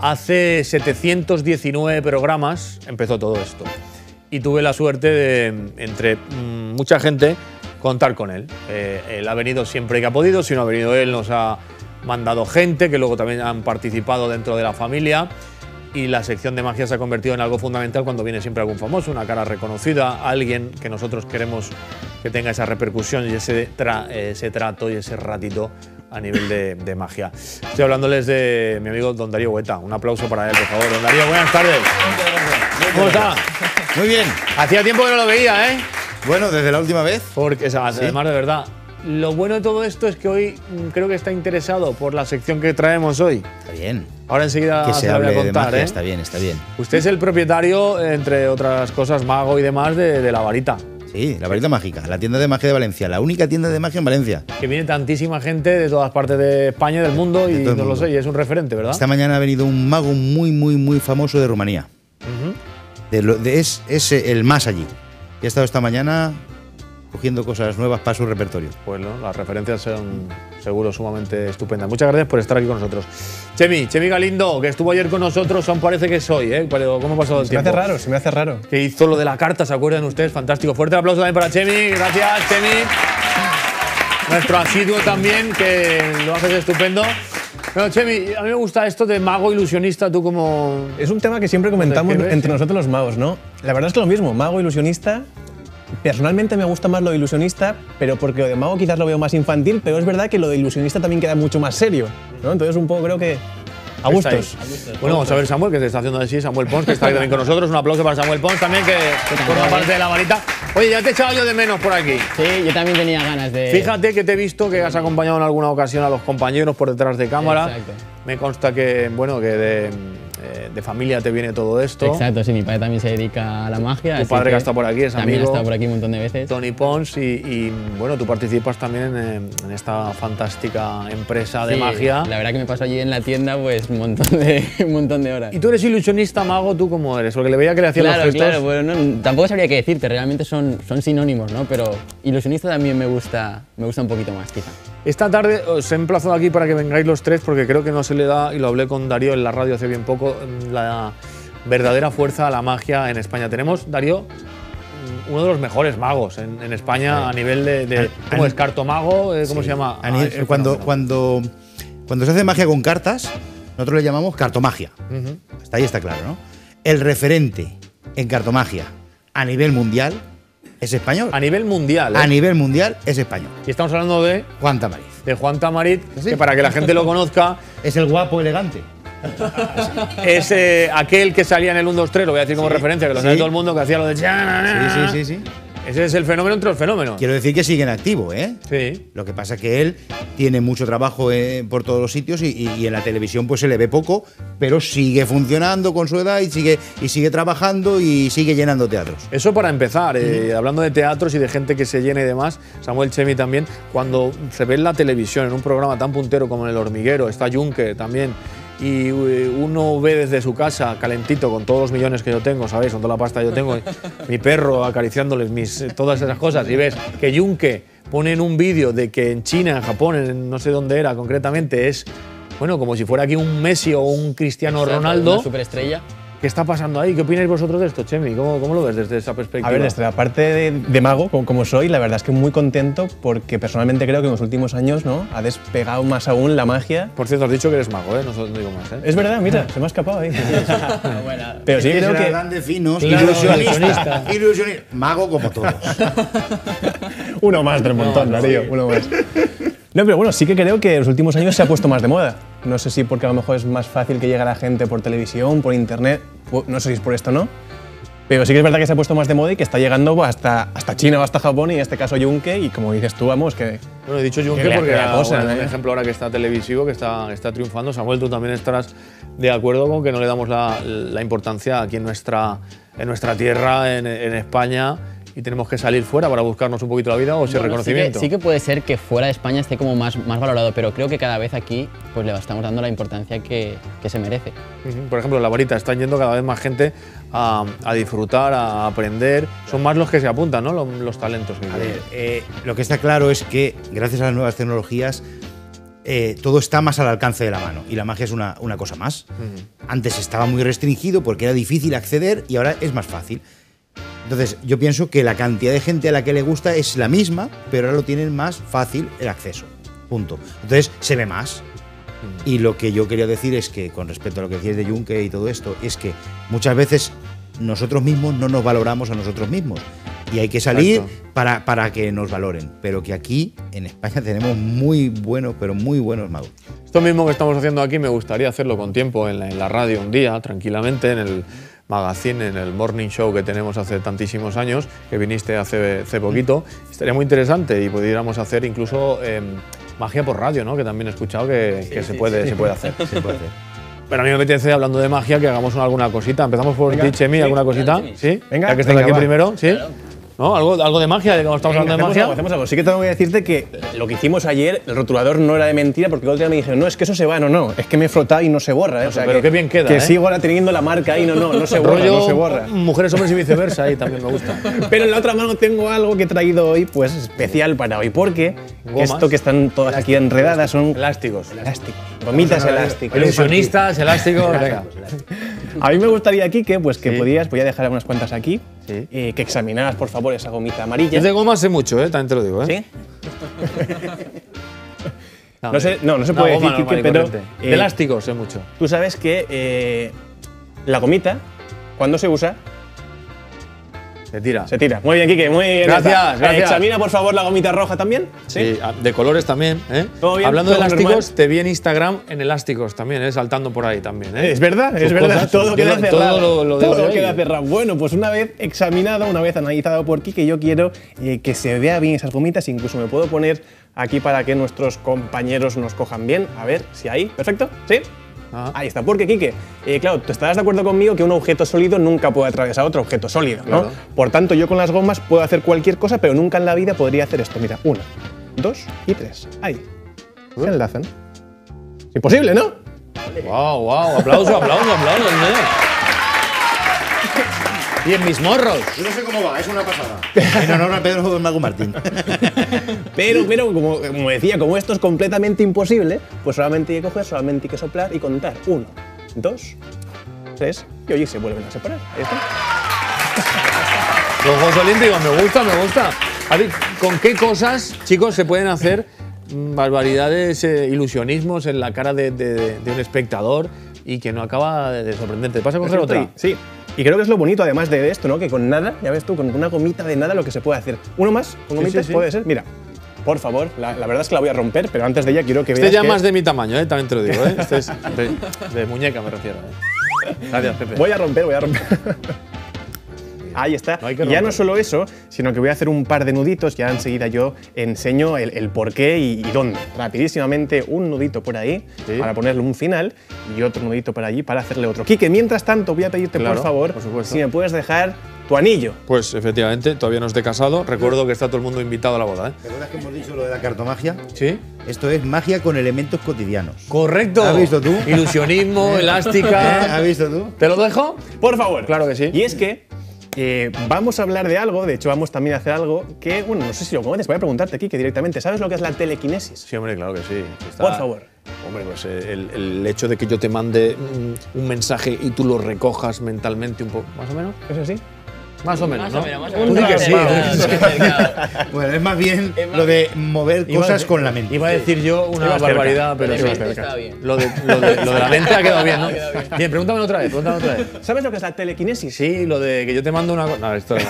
Hace 719 programas empezó todo esto. Y tuve la suerte de, entre mucha gente, contar con él. Él ha venido siempre que ha podido. Si no ha venido él, nos ha mandado gente que luego también han participado dentro de la familia. Y la sección de magia se ha convertido en algo fundamental cuando viene siempre algún famoso, una cara reconocida, alguien que nosotros queremos que tenga esa repercusión y ese trato y ese ratito a nivel de magia. Estoy hablándoles de mi amigo don Darío Hueta. Un aplauso para él, por favor. Don Darío, buenas tardes. ¿Cómo está? Muy bien. Hacía tiempo que no lo veía, ¿eh? Bueno, desde la última vez. Porque, además, de verdad, lo bueno de todo esto es que hoy creo que está interesado por la sección que traemos hoy. Está bien. Ahora enseguida que se se la voy a hable de contar, magia, ¿eh? Está bien, está bien. Usted es el propietario, entre otras cosas, mago y demás, de La Varita. Sí, La Varita Mágica, la tienda de magia de Valencia, la única tienda de magia en Valencia. Que viene tantísima gente de todas partes de España y del mundo, y no lo sé, y es un referente, ¿verdad? Esta mañana ha venido un mago muy famoso de Rumanía. Es el más allí. Y ha estado esta mañana cogiendo cosas nuevas para su repertorio. Pues no, las referencias son seguro sumamente estupendas. Muchas gracias por estar aquí con nosotros. Chemi Galindo, que estuvo ayer con nosotros, aún parece que soy, ¿eh? Pero ¿cómo ha pasado el tiempo? Se me hace raro. Que hizo lo de la carta, ¿se acuerdan ustedes? Fantástico. Fuerte aplauso también para Chemi. Gracias, Chemi. Nuestro asiduo también, que lo haces estupendo. Bueno, Chemi, a mí me gusta esto de mago ilusionista, tú como… Es un tema que siempre comentamos entre nosotros los magos, ¿no? La verdad es que lo mismo, mago ilusionista. Personalmente me gusta más lo de ilusionista, pero porque lo de mago quizás lo veo más infantil, pero es verdad que lo de ilusionista también queda mucho más serio, ¿no? Entonces un poco creo que a gustos. Bueno, vamos a ver Samuel, que se está haciendo así, Samuel Pons, que está aquí también con nosotros. Un aplauso para Samuel Pons también, que forma parte de La Varita. Oye, ya te he echado yo de menos por aquí. Sí, yo también tenía ganas de… Fíjate que te he visto que has acompañado en alguna ocasión a los compañeros por detrás de cámara. Exacto. Me consta que, bueno, que de familia te viene todo esto. Exacto, sí, mi padre también se dedica a la magia. Tu padre que ha estado por aquí es también amigo. ha estado por aquí un montón de veces. Tony Pons y bueno, tú participas también en esta fantástica empresa de magia. La verdad que me paso allí en la tienda pues un montón de horas. ¿Y tú eres ilusionista, mago? ¿Tú cómo eres? Porque le veía que le hacían los gestos. Claro, bueno, tampoco sabría qué decirte, realmente son sinónimos, ¿no? Pero ilusionista también me gusta un poquito más, quizá. Esta tarde os he emplazado aquí para que vengáis los tres porque creo que no se le da, y lo hablé con Darío en la radio hace bien poco, la verdadera fuerza a la magia en España. Tenemos, Darío, uno de los mejores magos en España a nivel de ¿cómo es? ¿Cartomago? ¿Cómo se llama? Cuando se hace magia con cartas, nosotros le llamamos cartomagia. Hasta ahí está claro, ¿no? El referente en cartomagia a nivel mundial es español. A nivel mundial, ¿eh? A nivel mundial es español. Y estamos hablando de Juan Tamariz. De Juan Tamariz, ¿Sí? que para que la gente lo conozca… Es el guapo elegante. Es aquel que salía en el 1, 2, 3, lo voy a decir como referencia, que lo sabe todo el mundo, que hacía lo de… Sí. Ese es el fenómeno entre los fenómenos. Quiero decir que sigue en activo, ¿eh? Sí. Lo que pasa es que él tiene mucho trabajo por todos los sitios y en la televisión pues se le ve poco, pero sigue funcionando con su edad y sigue trabajando y sigue llenando teatros. Eso para empezar, hablando de teatros y de gente que se llene y demás, Samuel Chemi también, cuando se ve en la televisión, en un programa tan puntero como El Hormiguero, está Junque también, y uno ve desde su casa, calentito, con todos los millones que yo tengo, ¿sabéis? Con toda la pasta que yo tengo, mi perro acariciándoles todas esas cosas, y ves que Junque pone en un vídeo de que en China, en Japón, en no sé dónde era concretamente, es, bueno, como si fuera aquí un Messi o un Cristiano Ronaldo. Una superestrella. ¿Qué está pasando ahí? ¿Qué opináis vosotros de esto, Chemi? ¿Cómo lo ves desde esa perspectiva? A ver, desde la parte de mago, como soy, la verdad es que muy contento porque personalmente creo que en los últimos años, ¿no?, ha despegado más aún la magia. Por cierto, has dicho que eres mago, ¿eh? No digo más, ¿eh? Es verdad, mira, se me ha escapado ahí. Pero sí creo que… grandes finos, claro, ilusionista. Mago como todos. Uno más del montón, Darío, uno más. No, pero bueno, sí que creo que en los últimos años se ha puesto más de moda. No sé si porque a lo mejor es más fácil que llegue a la gente por televisión, por internet, no sé si es por esto o no, pero sí que es verdad que se ha puesto más de moda y que está llegando hasta China o hasta Japón, y en este caso Junque, y como dices tú, vamos, que… Bueno, he dicho Junque porque es un ejemplo ahora que está televisivo, que está triunfando. Samuel, tú también estarás de acuerdo con que no le damos la importancia aquí en nuestra tierra, en España, y tenemos que salir fuera para buscarnos un poquito la vida o ese reconocimiento. Sí que puede ser que fuera de España esté como más valorado, pero creo que cada vez aquí pues le estamos dando la importancia que se merece. Por ejemplo, en La Varita están yendo cada vez más gente a disfrutar, a aprender. Son más los que se apuntan, ¿no? Los talentos. A ver, lo que está claro es que gracias a las nuevas tecnologías todo está más al alcance de la mano y la magia es una cosa más. Antes estaba muy restringido porque era difícil acceder y ahora es más fácil. Entonces, yo pienso que la cantidad de gente a la que le gusta es la misma, pero ahora lo tienen más fácil el acceso. Punto. Entonces, se ve más. Y lo que yo quería decir es que, con respecto a lo que decías de Juncker y todo esto, es que muchas veces nosotros mismos no nos valoramos a nosotros mismos. Y hay que salir para que nos valoren. Pero que aquí, en España, tenemos muy buenos, pero muy buenos magos. Esto mismo que estamos haciendo aquí me gustaría hacerlo con tiempo en la radio un día, tranquilamente, en el magazine, en el morning show que tenemos hace tantísimos años, que viniste hace poquito. Estaría muy interesante y pudiéramos hacer incluso magia por radio, ¿no? Que también he escuchado que se puede hacer. Se puede hacer. Pero a mí me apetece, hablando de magia, que hagamos alguna cosita. Empezamos por ti, Chemi, ¿alguna cosita? ¿Sí? Venga, ya que estás venga, aquí va. primero, ¿sí? ¿No? ¿Algo de magia? Ya que estamos hablando de magia. Hacemos algo. Sí que tengo que decirte que lo que hicimos ayer, el rotulador no era de mentira, porque el otro día me dijeron, no, es que eso se va, no, es que me he frotado y no se borra. O sea, pero qué bien queda, que sigo ahora teniendo la marca ahí, no se borra, Rollo no se borra. mujeres, hombres y viceversa, ahí también me gusta. Pero en la otra mano tengo algo que he traído hoy, pues especial para hoy, porque Gomas. esto que están todas aquí enredadas son Elásticos. elásticos, gomitas elásticas. Ilusionistas, elásticos, venga. A mí me gustaría, Quique, pues que voy a dejar unas cuantas aquí, Sí. que examinaras, por favor, esa gomita amarilla. Yo de goma sé mucho, también te lo digo, ¿Sí? No, No se Una puede goma decir, Quique, normal y pero corriente. De elásticos sé mucho. tú sabes que la gomita, cuando se usa, Se tira. se tira. Muy bien, Quique, muy bien. Gracias, gracias. Examina, por favor, la gomita roja también. Sí, de colores también. Todo bien, Hablando de todo elásticos, normal. te vi en Instagram en elásticos también, saltando por ahí también. Es verdad, Sus es verdad. cosas, Todo yo queda todo cerrado. lo debo Todo de queda ahí. cerrado. Bueno, pues una vez examinado, una vez analizado por Quique, yo quiero que se vea bien esas gomitas. Incluso me puedo poner aquí para que nuestros compañeros nos cojan bien. A ver si hay. Perfecto. ¿Sí? Ajá. Ahí está. Porque, Quique, claro, tú estarás de acuerdo conmigo que un objeto sólido nunca puede atravesar otro objeto sólido, ¿no? Claro. Por tanto, yo con las gomas puedo hacer cualquier cosa, pero nunca en la vida podría hacer esto. Mira, 1, 2 y 3. Ahí. Se enlazan. Es imposible, ¿no? Wow, wow. Aplauso, aplauso, aplauso. Y en mis morros. Yo no sé cómo va, es una pasada. En honor a Pedro Mago Martín. Pero como decía, como esto es completamente imposible, pues solamente hay que coger, solamente hay que soplar y contar. 1, 2, 3 y oye, se vuelven a separar. Ahí está. Los Juegos Olímpicos, me gusta, me gusta. A ver, ¿con qué cosas, chicos, se pueden hacer barbaridades, ilusionismos en la cara de un espectador y que no acaba de sorprenderte? ¿Te pasa a coger otra? Sí. Y creo que es lo bonito, además de esto, ¿no? Que con nada, ya ves tú, con una gomita de nada lo que se puede hacer. Uno más, con gomitas, sí. puede ser. Mira, por favor, la verdad es que la voy a romper, pero antes de ella quiero que Este veas ya que más de mi tamaño, también te lo digo. Este es de muñeca, me refiero. Gracias, Pepe. Voy a romper. Ahí está. No hay que Y ya no romper. solo eso, sino que voy a hacer un par de nuditos. Ya enseguida yo enseño el por qué y dónde. Rapidísimamente, un nudito por ahí Sí. para ponerle un final y otro nudito por allí para hacerle otro. Quique, mientras tanto voy a pedirte, Claro, por favor, por supuesto. si me puedes dejar tu anillo. Pues efectivamente, todavía no esté casado. Recuerdo que está todo el mundo invitado a la boda. ¿Te acuerdas que hemos dicho lo de la cartomagia? ¿Sí? Esto es magia con elementos cotidianos. Correcto. ¿Has visto tú? Ilusionismo, elástica. ¿Has visto tú? ¿Te lo dejo? Por favor. Claro que sí. Y es que vamos a hablar de algo, de hecho vamos también a hacer algo que, bueno, no sé si lo conoces, voy a preguntarte aquí que directamente, ¿sabes lo que es la telequinesis? Sí, hombre, claro que sí. Por favor. Hombre, pues el hecho de que yo te mande un mensaje y tú lo recojas mentalmente un poco, más o menos. ¿Es así? Más o menos, Más ¿no? o menos, más o Tú menos. di que sí. Bueno, es más bien lo de mover cosas con la mente. Iba a decir yo una Ibas cerca. barbaridad, pero Ibas sí. cerca. Está bien. Lo de la mente ha quedado bien, ¿no? Bien, pregúntame otra vez, ¿Sabes lo que es la telequinesis? Sí, lo de que yo te mando una cosa. No, esto no.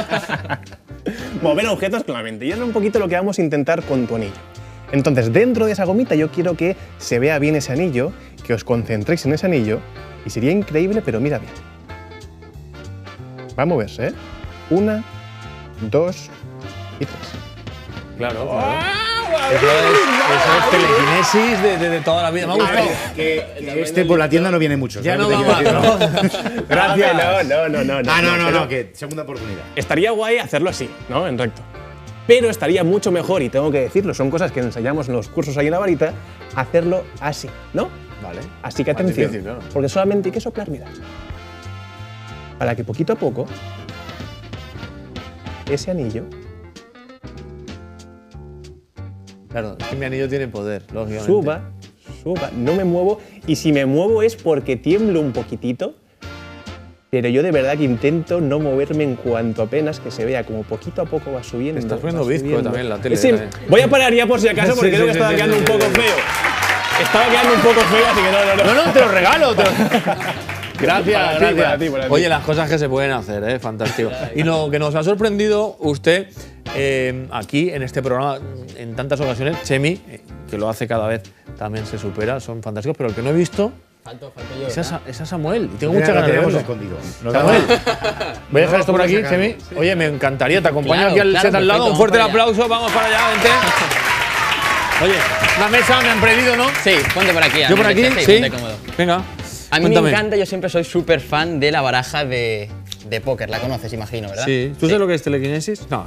Mover objetos con la mente. Y es un poquito lo que vamos a intentar con tu anillo. Entonces, dentro de esa gomita yo quiero que se vea bien ese anillo, que os concentréis en ese anillo, y sería increíble, pero mira bien. Va a moverse, ¿eh? 1, 2 y 3. Claro, claro. Eso es telequinesis de toda la vida. Me ha gustado. Que este por la tienda no viene mucho. Ya ¿sabes no lo que va te más, quiero decir? ¿no? Gracias. No, que segunda oportunidad. Estaría guay hacerlo así, ¿no? En recto. Pero estaría mucho mejor, y tengo que decirlo, son cosas que enseñamos en los cursos ahí en la varita, hacerlo así, ¿no? Vale. Así que Más atención, difícil, claro. porque solamente hay que soplar, mira. Para que poquito a poco ese anillo Claro, es que mi anillo tiene poder, lógicamente. Suba, no me muevo. Y si me muevo es porque tiemblo un poquitito. Pero yo de verdad que intento no moverme en cuanto apenas que se vea como poquito a poco va subiendo. Estás poniendo va bizco subiendo. también en la tele. Sí, voy a parar ya por si acaso porque creo que estaba quedando un poco feo. Estaba quedando un poco feo, así que no. No, te lo regalo. Gracias, Para ti, gracias. para ti. Oye, las cosas que se pueden hacer, fantástico. Y lo que nos ha sorprendido usted aquí en este programa en tantas ocasiones, Chemi, que lo hace cada vez, también se supera, son fantásticos, pero el que no he visto Falto yo. es a Samuel. Y tengo Mira, muchas lo ganas de tenemos verlo. escondido. Samuel, voy a dejar esto por aquí, Chemi. Oye, me encantaría, te acompaño Claro, aquí al claro, set al lado. perfecto, Un fuerte vamos para allá. aplauso, vamos para allá, vente. Oye, una mesa me han pedido, ¿no? Sí, ponte por aquí. Yo por aquí, sí. sí. Ponte cómodo. Venga. A mí cuéntame. me encanta, yo siempre soy súper fan de la baraja de póker. La conoces, imagino, ¿verdad? Sí. ¿Tú sabes lo que es telequinesis? No.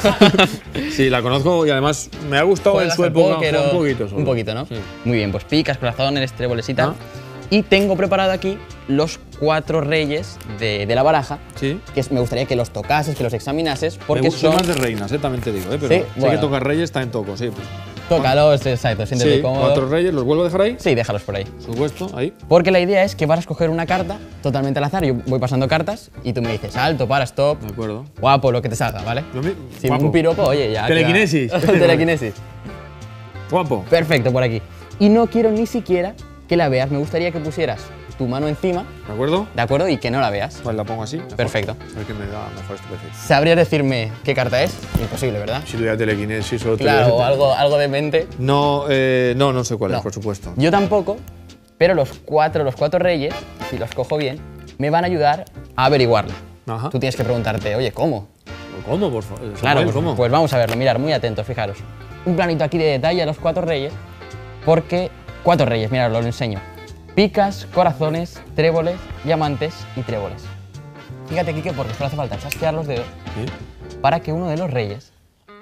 Sí, la conozco y además me ha gustado en ¿Juegas su al época póker un o- poquito solo. Un poquito, ¿no? Sí. Muy bien, pues picas, corazones, tréboles y tal. Ah. Y tengo preparado aquí los 4 reyes de la baraja. Sí. Que me gustaría que los tocases, que los examinases, porque me gusta son… más de reinas, también te digo, pero Sí, sé bueno. que tocar reyes también toco, sí. Pues. Tócalos, exacto, siéntete Sí, cómodo. 4 reyes, ¿los vuelvo a dejar ahí? Sí, déjalos por ahí. Por supuesto, ahí. Porque la idea es que vas a escoger una carta totalmente al azar. Yo voy pasando cartas y tú me dices alto, para, stop, De acuerdo. guapo, lo que te salga, ¿vale? Yo Si guapo. un piropo, oye, ya. Telequinesis. queda- Telequinesis. Guapo. Perfecto, por aquí. Y no quiero ni siquiera que la veas. Me gustaría que pusieras tu mano encima, ¿De acuerdo? ¿de acuerdo? Y que no la veas. Pues la pongo así. mejor. Perfecto. A ver qué me da mejor este perfil. ¿Sabrías decirme qué carta es? Imposible, ¿verdad? Si tuviera telequinesis o Claro, o algo de mente. No, no sé cuál No. es, por supuesto. Yo tampoco, pero los cuatro reyes, si los cojo bien, me van a ayudar a averiguarlo. Ajá. Tú tienes que preguntarte, oye, ¿cómo? ¿Cómo, por favor? Claro, Samuel, ¿cómo? pues vamos a verlo, mirar, muy atentos, fijaros. Un planito aquí de detalle a los 4 reyes, porque 4 reyes, mirad, os lo enseño. Picas, corazones, tréboles, diamantes y tréboles. Fíjate, Kike, porque solo hace falta chasquear los dedos ¿Sí? para que uno de los reyes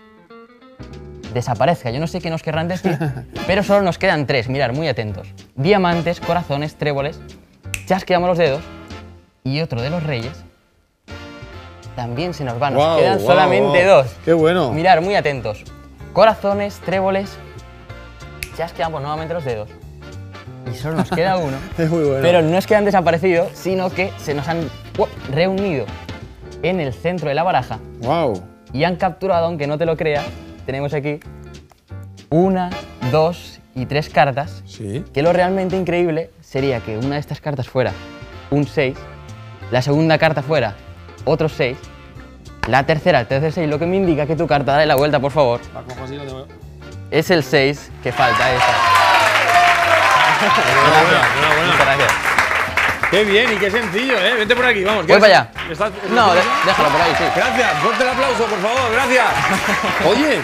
desaparezca. Yo no sé qué nos querrán decir, pero solo nos quedan 3, mirad, muy atentos. Diamantes, corazones, tréboles, chasqueamos los dedos y otro de los reyes también se nos va, nos Guau, quedan guau, solamente guau. 2. Qué bueno. Mirar, muy atentos. Corazones, tréboles. Chasqueamos nuevamente los dedos. Y solo nos queda uno. Es muy bueno. Pero no es que han desaparecido, sino que se nos han reunido en el centro de la baraja Wow. y han capturado, aunque no te lo creas, tenemos aquí 1, 2 y 3 cartas. Sí. Que lo realmente increíble sería que una de estas cartas fuera un 6, la segunda carta fuera otro 6, la tercera, el tercer 6, lo que me indica que tu carta, dale la vuelta, por favor, La cojo así, la tengo. es el 6 que falta. Esa. Enhorabuena. Muchas gracias. Qué bien y qué sencillo, ¿eh? Vente por aquí, vamos. Voy para allá. ¿Estás- No, déjalo por ahí, sí. Gracias, fuerte el aplauso, por favor, gracias. Oye,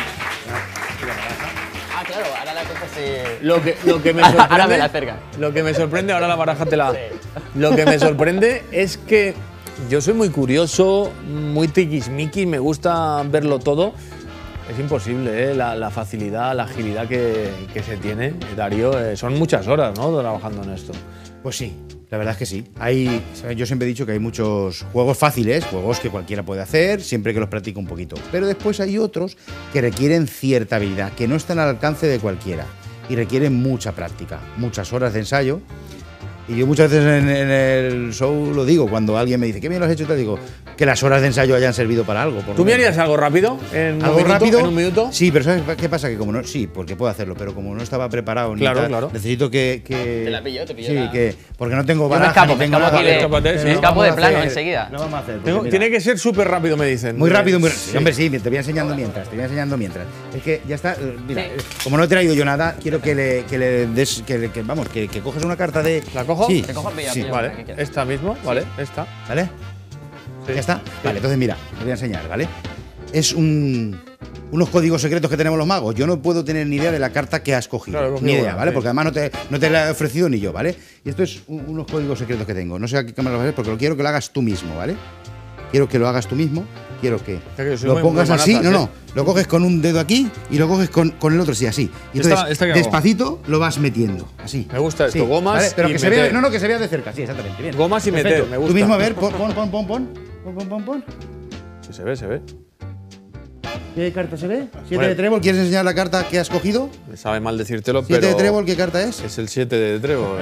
Ah, claro, ahora la cosa se… lo que me Ahora sorprende. me la acercan. Lo que me sorprende, ahora la baraja te la. Lo que me sorprende es que yo soy muy curioso, muy tiquismiquis, me gusta verlo todo. Es imposible, ¿eh? La facilidad, la agilidad que se tiene, Darío. Son muchas horas, ¿no? Trabajando en esto. Pues sí, la verdad es que sí. Yo siempre he dicho que hay muchos juegos fáciles, juegos que cualquiera puede hacer, siempre que los practique un poquito. Pero después hay otros que requieren cierta habilidad, que no están al alcance de cualquiera y requieren mucha práctica, muchas horas de ensayo. Y yo muchas veces en el show lo digo, cuando alguien me dice, ¿qué bien lo has hecho? Te digo, que las horas de ensayo hayan servido para algo. por lo ¿Tú me menos. harías algo rápido? ¿En ¿Algo un minuto? rápido? ¿En un minuto? Sí, pero ¿sabes qué pasa? Que como no, sí, porque puedo hacerlo, pero como no estaba preparado ni Claro, tal, claro. necesito que… Te la pillo, te pillo Sí, la- que porque no tengo Yo me baraja, escapo, ni me tengo escapo nada. aquí de- Escápate, sí. me escapo de Vamos a plano hacer- enseguida. Lo vamos a hacer. porque mira, Tiene que ser súper rápido, me dicen. muy rápido, muy rápido. Sí. Hombre, sí, te voy enseñando mientras, Es que ya está, mira, como no he traído yo nada, quiero que le des, que coges una carta de… ¿La cojo? Sí, Te cojo, pilla, sí, pilla. Vale, que quieras. esta mismo, vale, esta. ¿vale? Sí. ¿Ya está? Vale, entonces mira, te voy a enseñar, ¿vale? Es unos códigos secretos que tenemos los magos. Yo no puedo tener ni idea de la carta que has cogido. Claro, he cogido ni idea, una, ¿vale? sí. Porque además no te la he ofrecido ni yo, ¿vale? Y esto es unos códigos secretos que tengo. No sé a qué cámara lo vas a ver porque quiero que lo hagas tú mismo, ¿vale? Quiero que lo hagas tú mismo. Quiero que que yo soy lo muy- pongas muy así. manazas, No, lo coges con un dedo aquí y lo coges con el otro, sí, así. Y Esta- entonces, ¿esta qué hago? despacito lo vas metiendo, así. Me gusta esto, gomas ¿vale? Pero y que se vea, meter. no, que se vea de cerca, sí, exactamente. Bien. Gomas y meter, Perfecto. me gusta. Tú mismo, a ver, pon. Sí, se ve, se ve. ¿Qué carta se ve? 7 de trébol. ¿Quieres enseñar la carta que has cogido? Me sabe mal decírtelo, 7 pero. de trébol, ¿qué carta es? Es el 7 de trébol.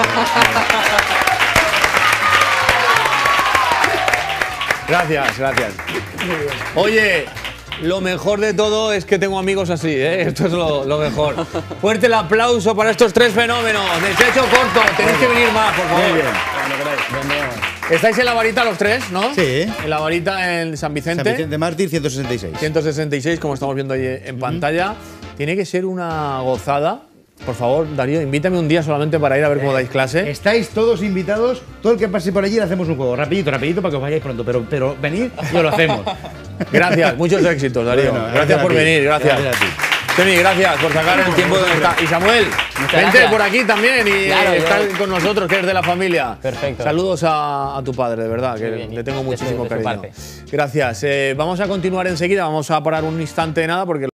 Gracias, gracias. Oye, lo mejor de todo es que tengo amigos así, ¿eh? Esto es lo mejor. Fuerte el aplauso para estos tres fenómenos. Desecho corto, tenéis que venir más, por favor. Muy bien. Estáis en la varita los tres, ¿no? Sí. En la varita en San Vicente. San Vicente Mártir, 166. 166, como estamos viendo ahí en pantalla. Tiene que ser una gozada. Por favor, Darío, invítame un día solamente para ir a ver cómo dais clase. Estáis todos invitados. Todo el que pase por allí le hacemos un juego. Rapidito, rapidito para que os vayáis pronto. Pero venid y os lo hacemos. Gracias, muchos éxitos, Darío. Bueno, gracias por a ti. venir, gracias. Gracias a ti. Temi, gracias por sacar el tiempo de estar. Y Samuel, vente gracias. por aquí también y Claro, estar yo- con nosotros, que eres de la familia. Perfecto. Saludos a tu padre, de verdad, que Muy bien, le tengo de su- muchísimo de su cariño. parte. Gracias. Vamos a continuar enseguida, vamos a parar un instante de nada porque